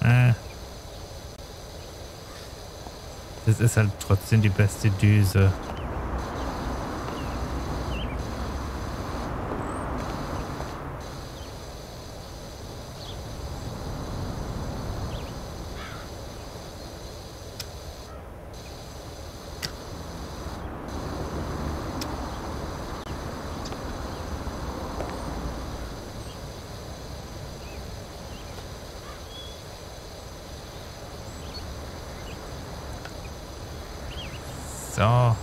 Das ist halt trotzdem die beste Düse. So.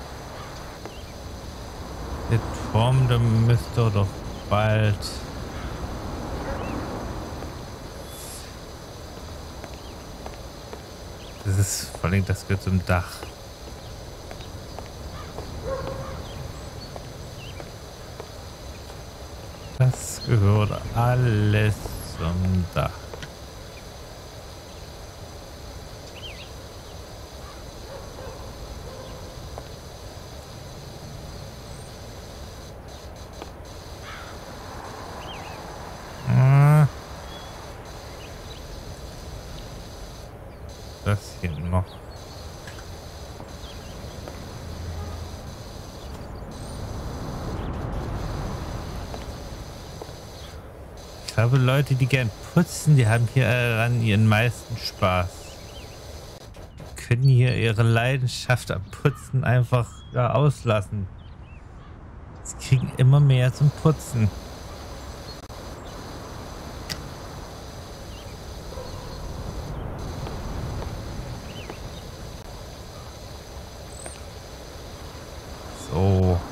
Der Turm, der müsste doch bald. Das ist vor allem, das gehört zum Dach. Das gehört alles zum Dach. Das hier noch. Ich glaube, Leute, die gern putzen, die haben hier an ihren meisten Spaß. Können hier ihre Leidenschaft am Putzen einfach auslassen. Sie kriegen immer mehr zum Putzen. So.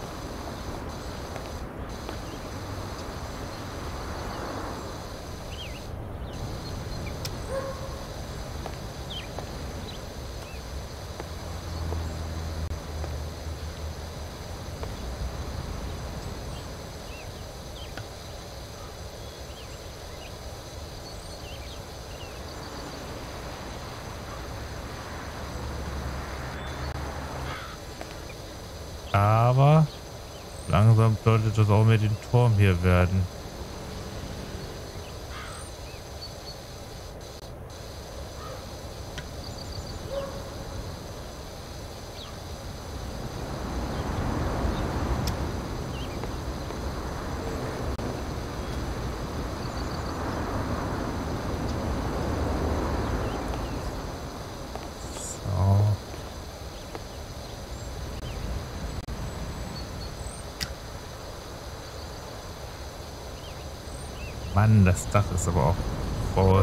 Aber langsam sollte das auch mit dem Turm hier werden. Mann, das Dach ist aber auch groß.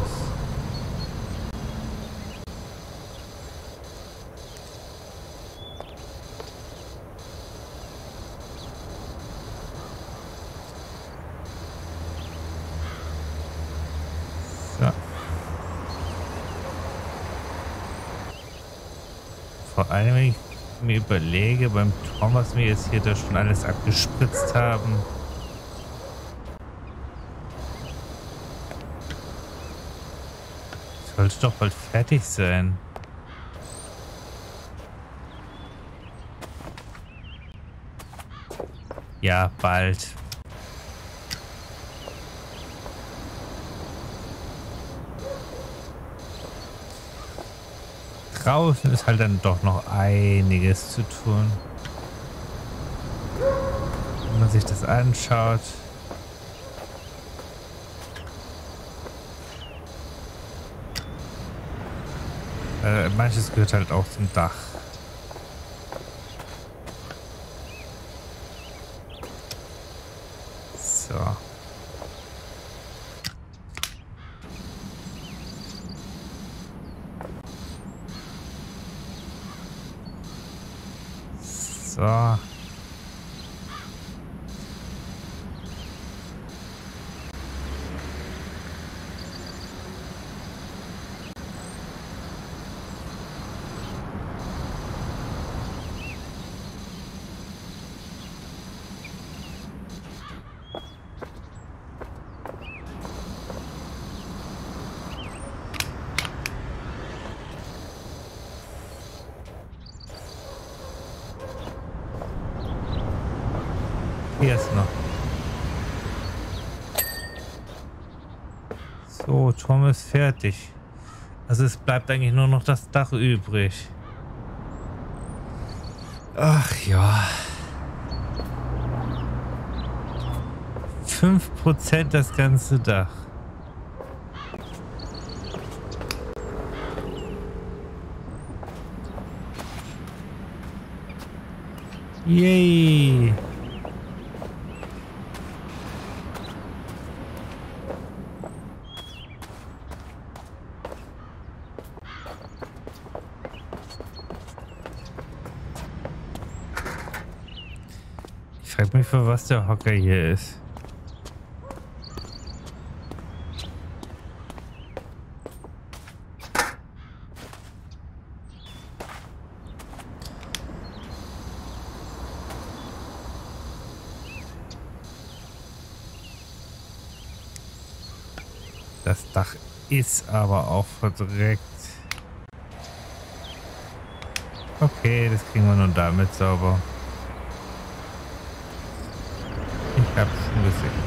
So. Vor allem, wenn ich mir überlege, beim Turm, was wir jetzt hier da schon alles abgespritzt haben. Sollte doch bald fertig sein. Ja, bald. Draußen ist halt dann doch noch einiges zu tun. Wenn man sich das anschaut. Manches gehört halt auch zum Dach. So. So. Hier ist noch. So, Turm ist fertig. Also es bleibt eigentlich nur noch das Dach übrig. Ach ja. 5% das ganze Dach. Yay! Ich frage mich, für was der Hocker hier ist. Das Dach ist aber auch verdreckt. Okay, das kriegen wir nun damit sauber. Ich hab's schon gesehen.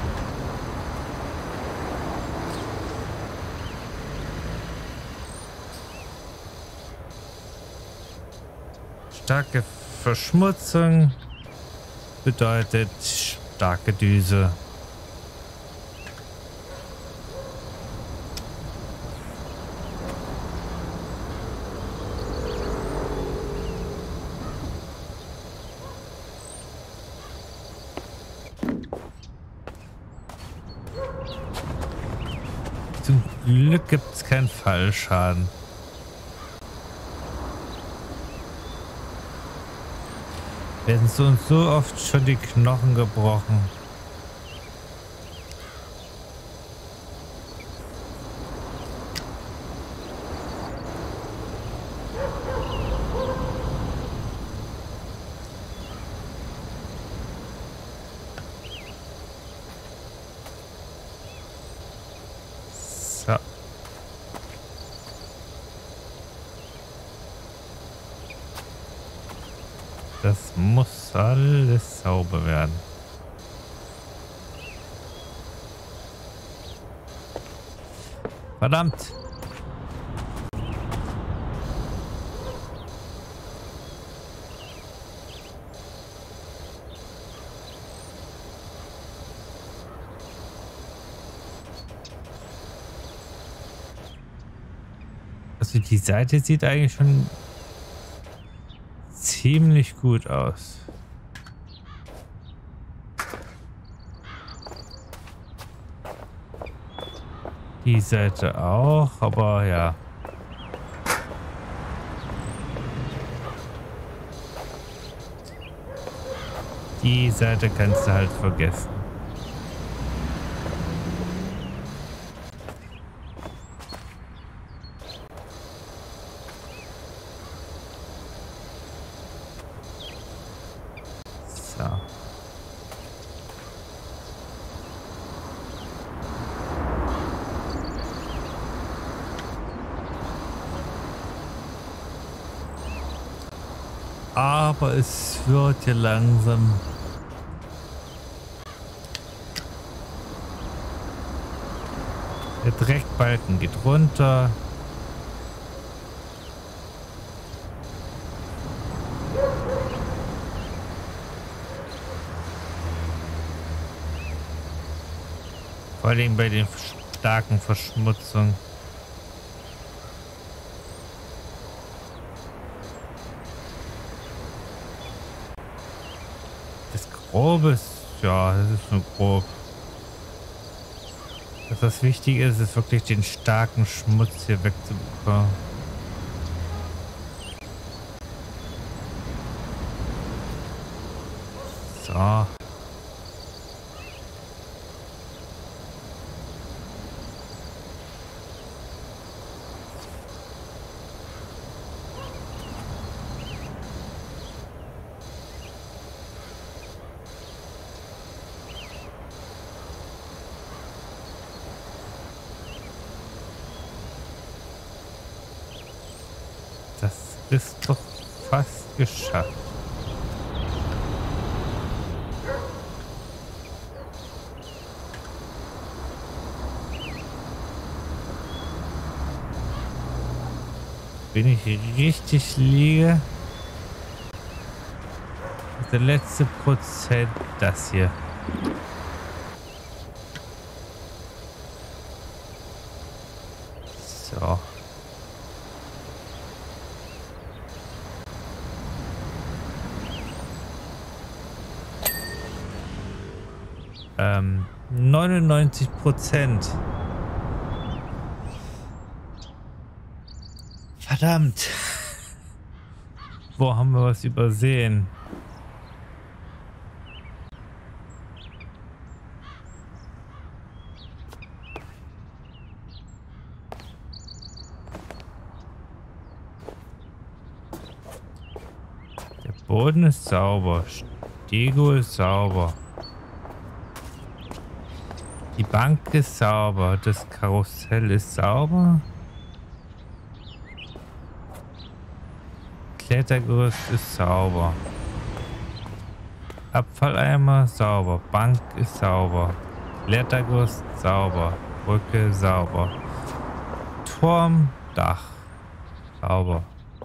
Starke Verschmutzung bedeutet starke Düse. Zum Glück gibt es keinen Fallschaden. Werden so und so oft schon die Knochen gebrochen. So. Das muss alles sauber werden. Verdammt! Also die Seite sieht eigentlich schon ziemlich gut aus. Die Seite auch, aber ja. Die Seite kannst du halt vergessen. So. Aber es wird ja langsam. Der Dreckbalken geht runter. Vor allem bei den starken Verschmutzungen. Das Grobe ist, ja, das ist nur grob. Was wichtig ist, ist wirklich den starken Schmutz hier wegzubekommen. So. Das ist doch fast geschafft. wenn ich richtig liege, ist der letzte Prozent das hier. So. 99%. Verdammt. Wo haben wir was übersehen? Der Boden ist sauber. Stego ist sauber. Die Bank ist sauber. Das Karussell ist sauber. Klettergerüst ist sauber. Abfalleimer sauber. Bank ist sauber. Klettergerüst sauber. Brücke sauber. Turm, Dach sauber.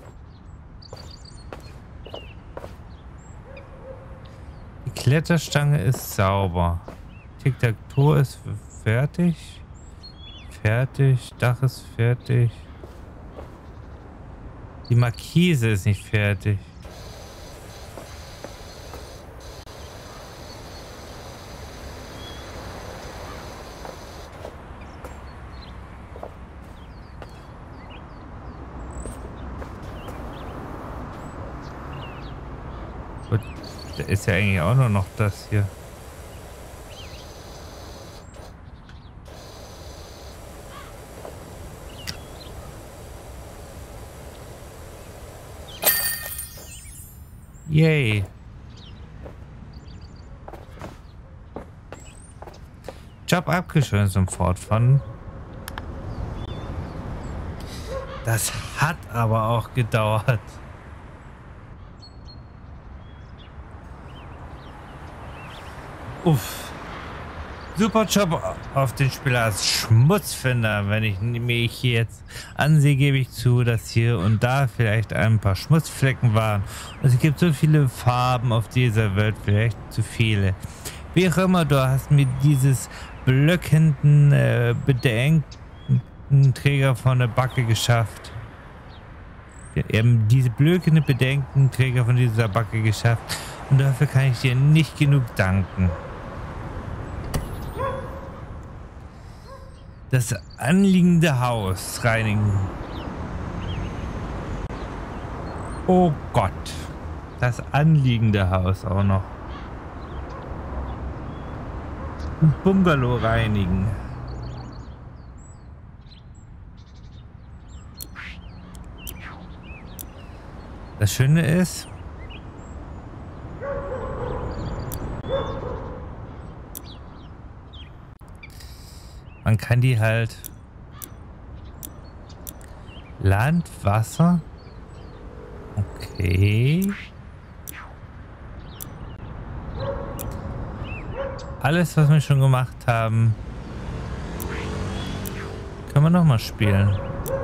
Die Kletterstange ist sauber. Tic-Tac-Toe ist fertig. Fertig. Dach ist fertig. Die Markise ist nicht fertig. Gut, da ist ja eigentlich auch nur noch das hier. Yay. Job abgeschlossen zum Fortfahren. Das hat aber auch gedauert. Uff. Super Job auf den Spieler als Schmutzfinder. Wenn ich mich hier jetzt ansehe, gebe ich zu, dass hier und da vielleicht ein paar Schmutzflecken waren. Und es gibt so viele Farben auf dieser Welt, vielleicht zu viele. Wie auch immer, du hast mir dieses blöckenden Bedenkenträger von der Backe geschafft. Eben diese blökende Bedenkenträger von dieser Backe geschafft. Und dafür kann ich dir nicht genug danken. Das anliegende Haus reinigen. Oh Gott. Das anliegende Haus auch noch. Ein Bungalow reinigen. Das Schöne ist, man kann die halt Land, Wasser. Okay. Alles, was wir schon gemacht haben, können wir noch mal spielen.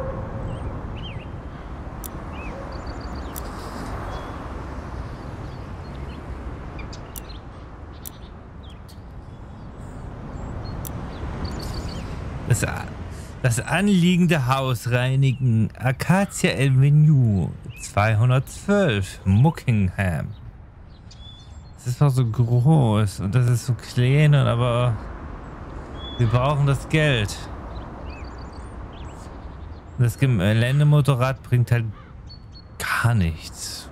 Das anliegende Haus reinigen. Acacia Avenue 212 Muckingham. Das ist doch so groß und das ist so klein, aber wir brauchen das Geld. Das Geländemotorrad bringt halt gar nichts.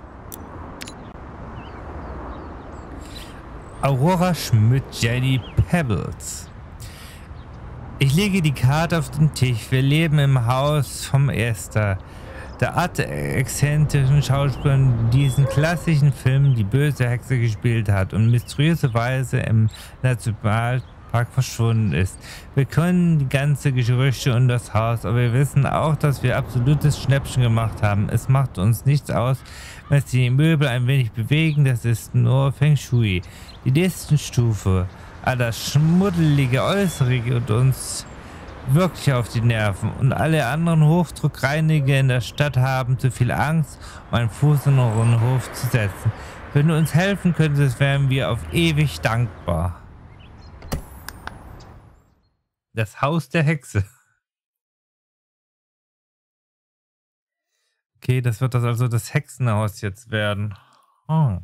Aurora Schmidt, Jenny Pebbles. Ich lege die Karte auf den Tisch. Wir leben im Haus vom Esther, der Art exzentrischen Schauspielerin, die diesen klassischen Film Die böse Hexe gespielt hat und mysteriöserweise im Nationalpark verschwunden ist. Wir können die ganze Gerüchte und das Haus, aber wir wissen auch, dass wir absolutes Schnäppchen gemacht haben. Es macht uns nichts aus, wenn sich die Möbel ein wenig bewegen. Das ist nur Feng Shui. Die nächste Stufe. Das schmuddelige Äußere und uns wirklich auf die Nerven und alle anderen Hochdruckreiniger in der Stadt haben zu viel Angst, um einen Fuß in unseren Hof zu setzen. Wenn du uns helfen könntest, wären wir auf ewig dankbar. Das Haus der Hexe. Okay, das wird also das Hexenhaus jetzt werden. Oh.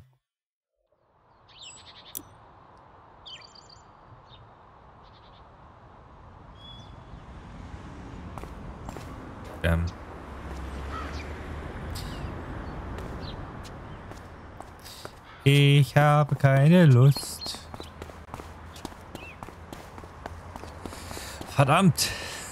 Ich habe keine Lust. Verdammt.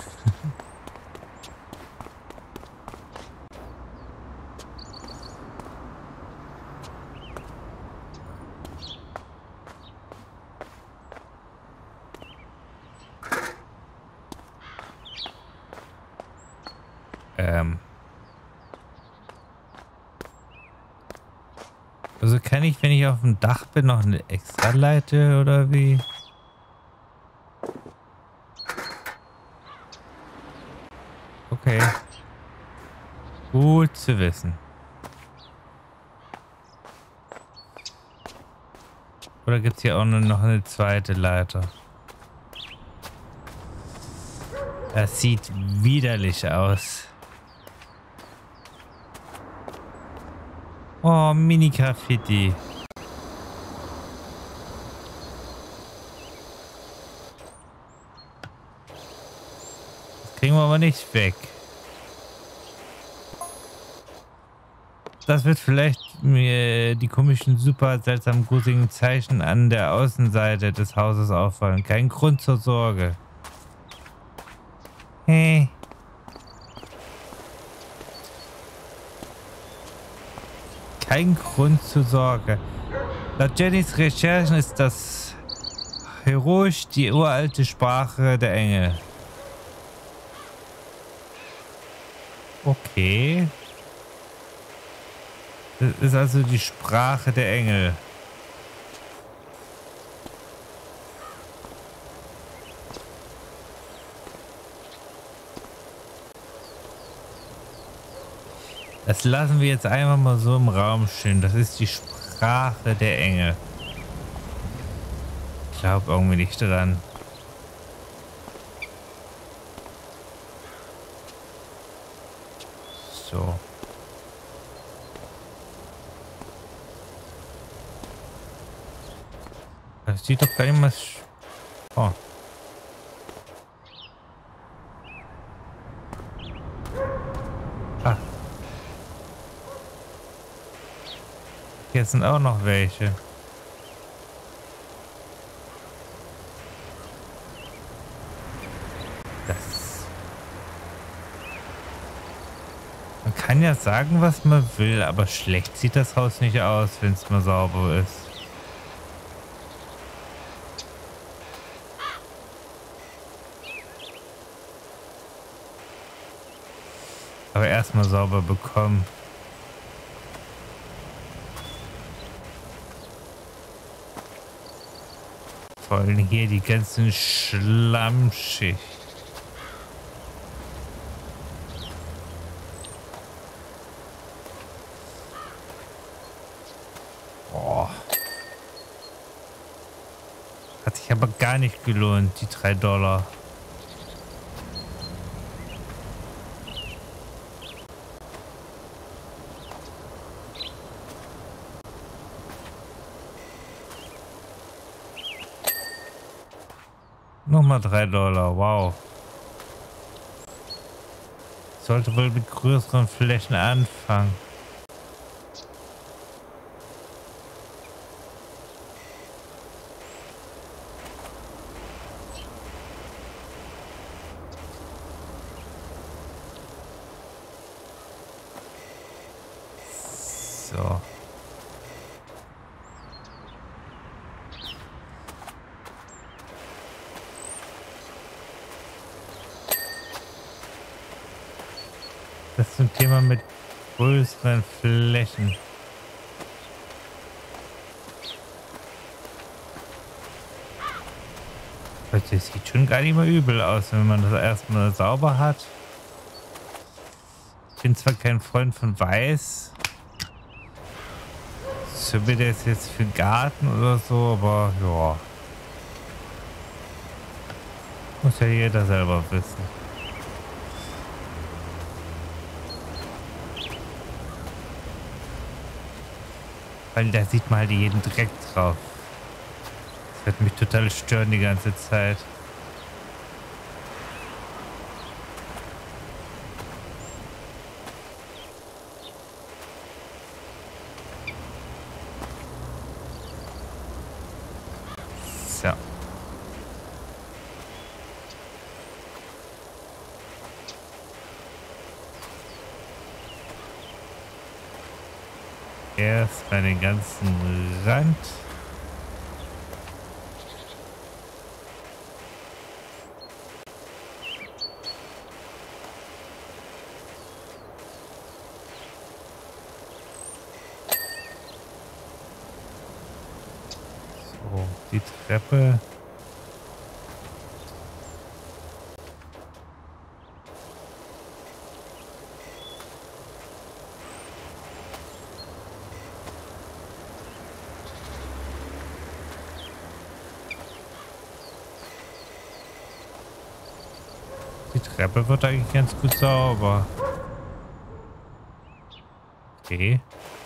Also kann ich, wenn ich auf dem Dach bin, noch eine extra Leiter oder wie? Okay. Gut zu wissen. Oder gibt es hier auch nur noch eine zweite Leiter? Das sieht widerlich aus. Oh, Mini-Graffiti. Das kriegen wir aber nicht weg. Das wird vielleicht mir die komischen, super seltsamen, gruseligen Zeichen an der Außenseite des Hauses auffallen. Kein Grund zur Sorge. Hey. Kein Grund zur Sorge. Laut Jennys Recherchen ist das Heroisch die uralte Sprache der Engel. Okay. Das ist also die Sprache der Engel. Das lassen wir jetzt einfach mal so im Raum stehen. Das ist die Sprache der Engel. Ich glaube irgendwie nicht dran. So. Das sieht doch gar nicht mal... Oh. Ah. Hier sind auch noch welche. Man kann ja sagen, was man will, aber schlecht sieht das Haus nicht aus, wenn es mal sauber ist. Aber erstmal sauber bekommen. Vor allem hier die ganzen Schlammschicht. Boah. Hat sich aber gar nicht gelohnt, die $3. Nochmal $3, wow. Ich sollte wohl mit größeren Flächen anfangen. So. Das zum Thema mit größeren Flächen. das sieht schon gar nicht mal übel aus, wenn man das erstmal sauber hat. Ich bin zwar kein Freund von Weiß. So wie das jetzt für Garten oder so, aber ja. Muss ja jeder selber wissen. Weil da sieht man halt jeden Dreck drauf. Das wird mich total stören die ganze Zeit. So. Erst bei den ganzen Rand. So, die Treppe. Die Treppe wird eigentlich ganz gut sauber. Okay.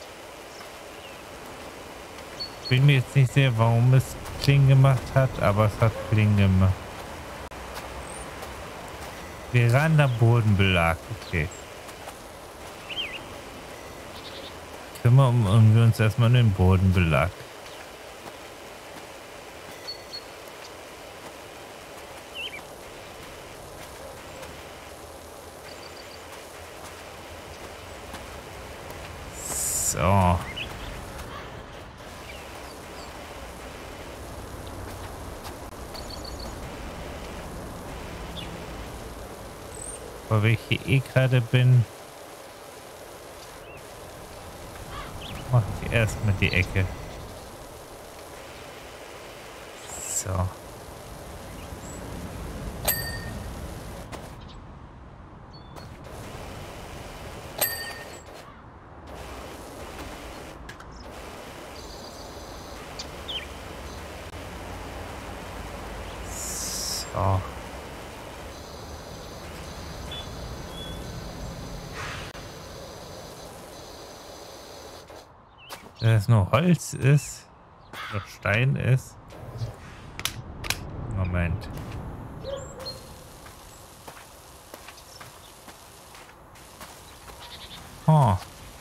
Bin mir jetzt nicht sicher, warum es Kling gemacht hat, aber es hat Kling gemacht. Veranda Bodenbelag. Okay. Kümmern wir uns erstmal um den Bodenbelag. So. Wo ich hier eh gerade bin, mache ich erstmal die Ecke. So. So. Wenn es nur Holz ist, oder Stein ist. Moment. Oh.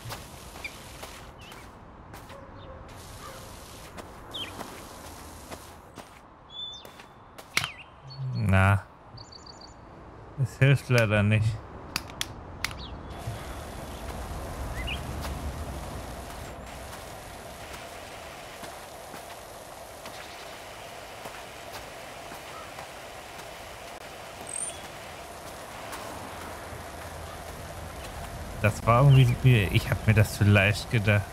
Na. Es hilft leider nicht. Das war irgendwie, ich habe mir das zu leicht gedacht.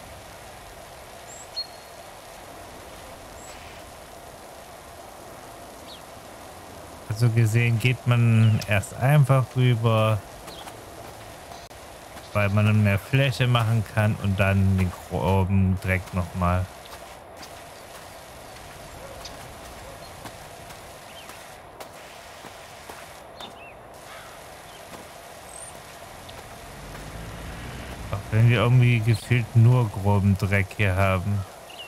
Also gesehen geht man erst einfach rüber, weil man mehr Fläche machen kann und dann den groben Dreck nochmal. Wenn wir irgendwie gefühlt nur groben Dreck hier haben.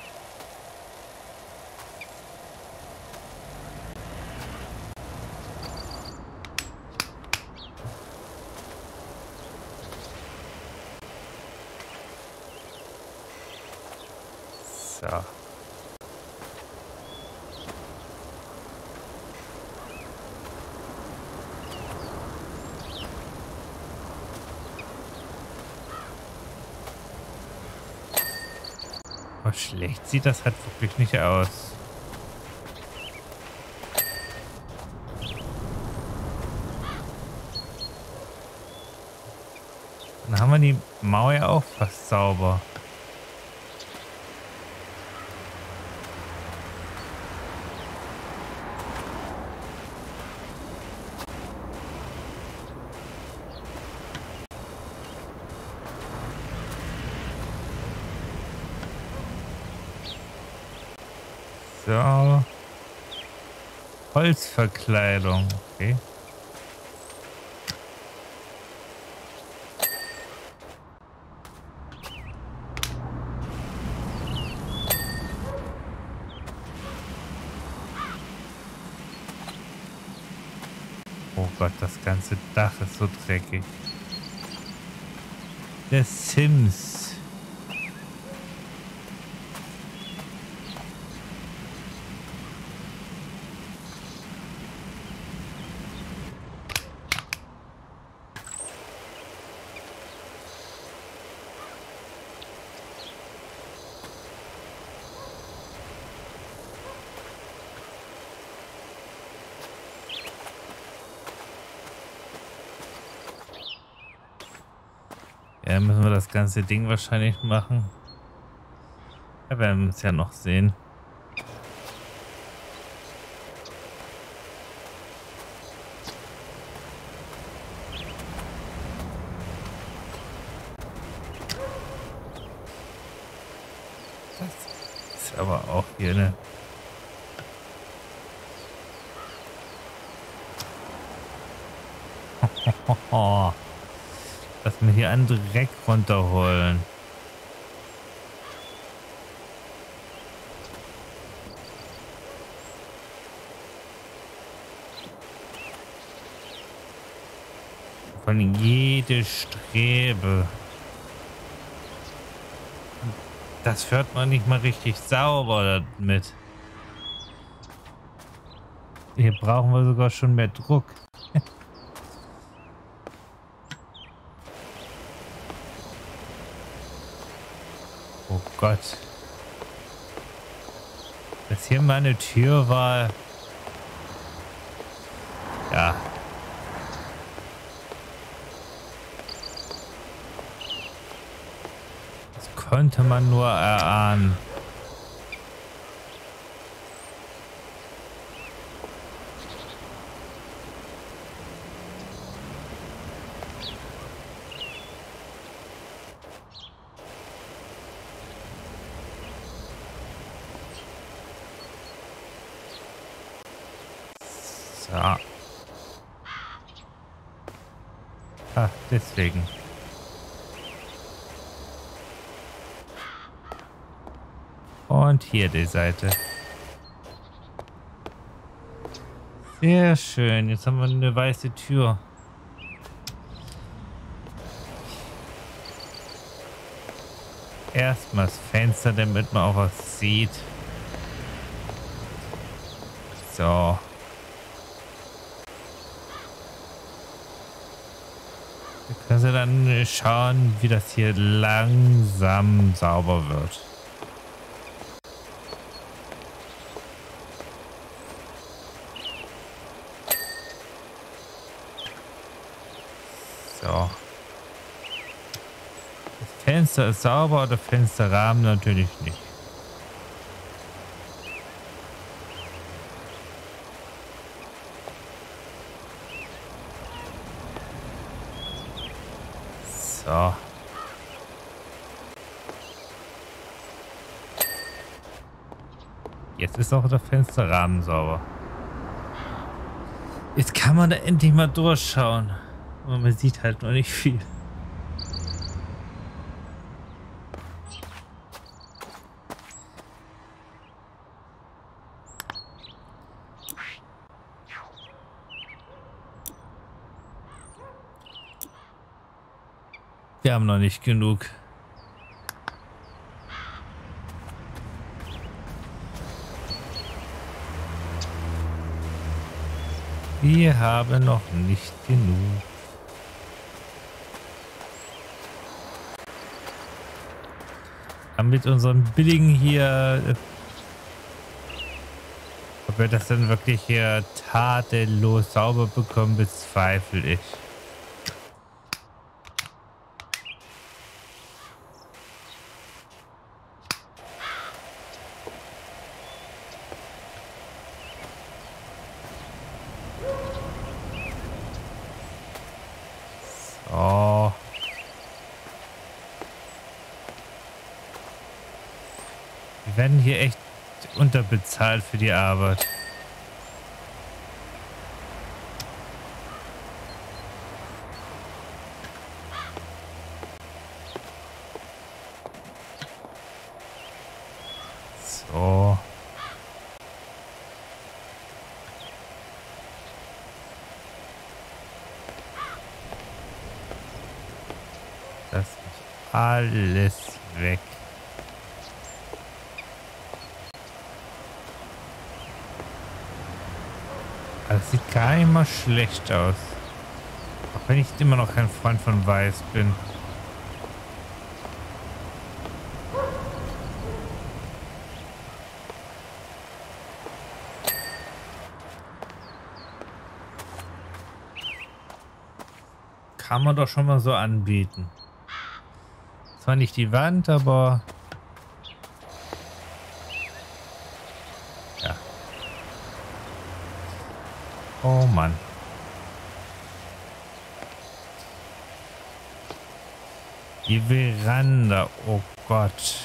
So. Aber schlecht sieht das halt wirklich nicht aus. Dann haben wir die Mauer ja auch fast sauber. So. Holzverkleidung. Okay. Oh Gott, das ganze Dach ist so dreckig. Der Sims. Ja, müssen wir das ganze Ding wahrscheinlich machen. Ja, wir werden es ja noch sehen. Das ist aber auch hier eine... Lass mir hier einen Dreck runterholen. Von jede Strebe. Das fährt man nicht mal richtig sauber damit. Hier brauchen wir sogar schon mehr Druck. Oh Gott. Dass hier mal eine Tür war. Ja. Das konnte man nur erahnen. So. Ah, deswegen. Und hier die Seite. Sehr schön. Jetzt haben wir eine weiße Tür. Erstmal das Fenster, damit man auch was sieht. So. Wir können dann schauen, wie das hier langsam sauber wird. So. Das Fenster ist sauber, der Fensterrahmen natürlich nicht. So. Jetzt ist auch der Fensterrahmen sauber. Jetzt kann man da endlich mal durchschauen. Aber man sieht halt noch nicht viel. Wir haben noch nicht genug. Wir haben noch nicht genug. Aber mit unserem billigen hier, ob wir das dann wirklich hier tadellos sauber bekommen, bezweifle ich. Oh. Wir werden hier echt unterbezahlt für die Arbeit. So. Das ist alles weg. Das sieht gar nicht mal schlecht aus. Auch wenn ich immer noch kein Freund von Weiß bin. Kann man doch schon mal so anbieten. Zwar nicht die Wand, aber... Ja. Oh Mann. Die Veranda. Oh Gott.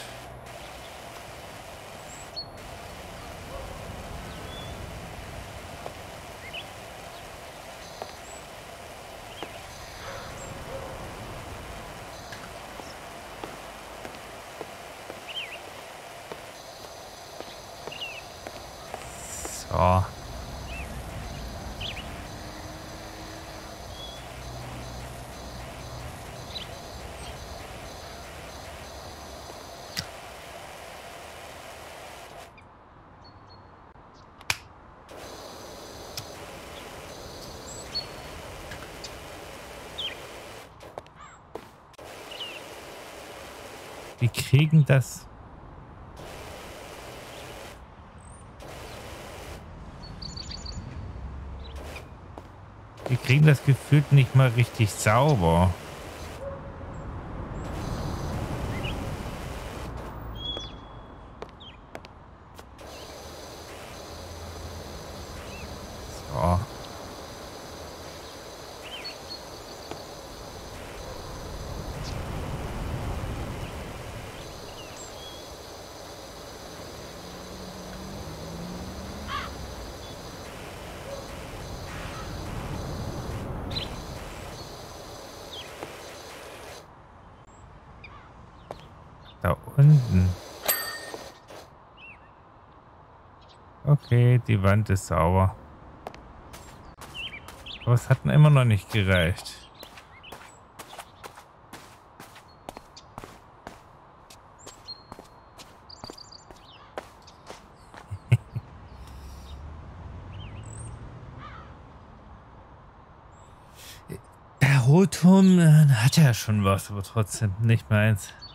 So. Wir kriegen das. Wir kriegen das gefühlt nicht mal richtig sauber. So. Da unten. Okay, die Wand ist sauber. Aber es hat immer noch nicht gereicht. Der Rotturm hat ja schon was, aber trotzdem nicht meins.